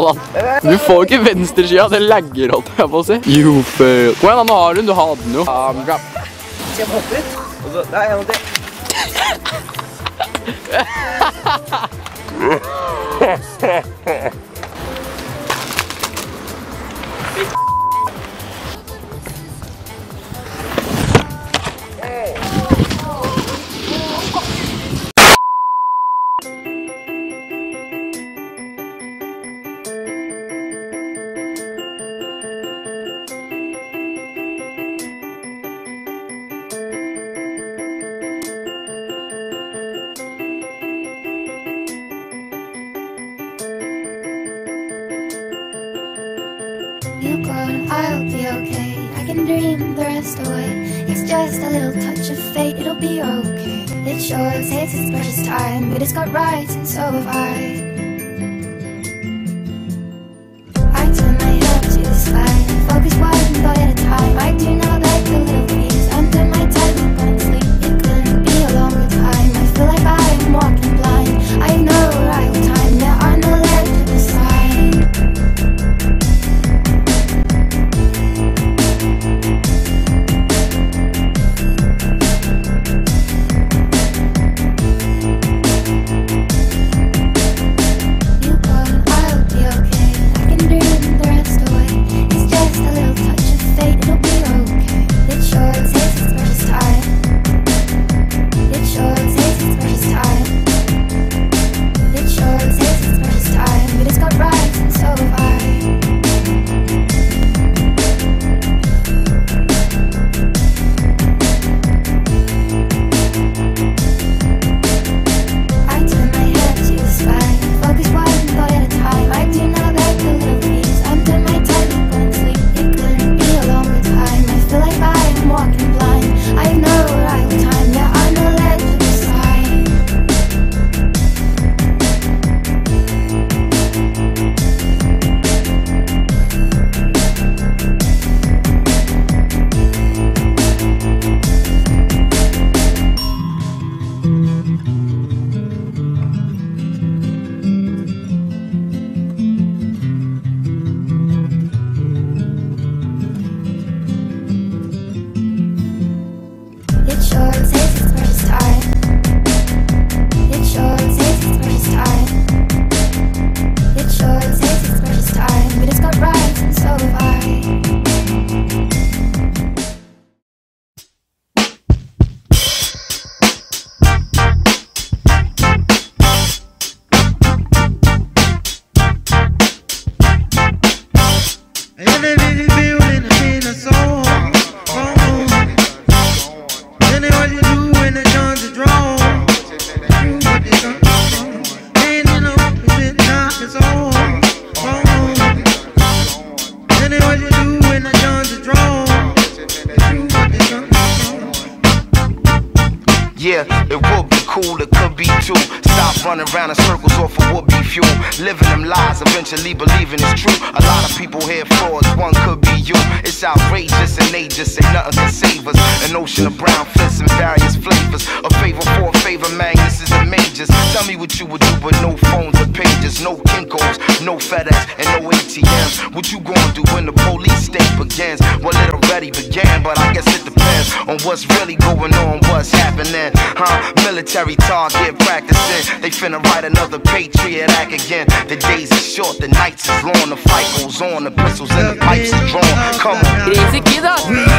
faen. Du får ikke venstresida, det lagger alt jeg på å si. Jo, faen. Kom igjen da, nå har du den jo. Skal jeg hoppe litt? Og så, nei, en til. You gone, I'll be okay. I can dream the rest away. It's just a little touch of fate, it'll be okay. It sure takes its precious time, but it's got rights and so have I. I turn my head to the sky, focus one thought at a time. I do not like the little peace under my tight look and sleep. It couldn't be a longer time. I feel like I am walking blind. I have no right time, there are no legible signs. Yeah, it would be cool, it could be too. Stop running around in circles off of would-be fuel. Living them lies, eventually believing it's true. A lot of people here frauds, one could be you. It's outrageous and they just say nothing can save us. An ocean of brown flints and various flavors. A favor for a favor, Magnus is the majors. Tell me what you would do with no phones or pages, no Kinkos, no FedEx and no ATMs. What you gonna do when the police state begins? Well, it already began, but I guess it depends on what's really going on, what's happening. Military target practicing. They finna write another Patriot Act again. The days are short, the nights is long. The fight goes on, the pistols and the pipes are drawn. Come on. Crazy kid,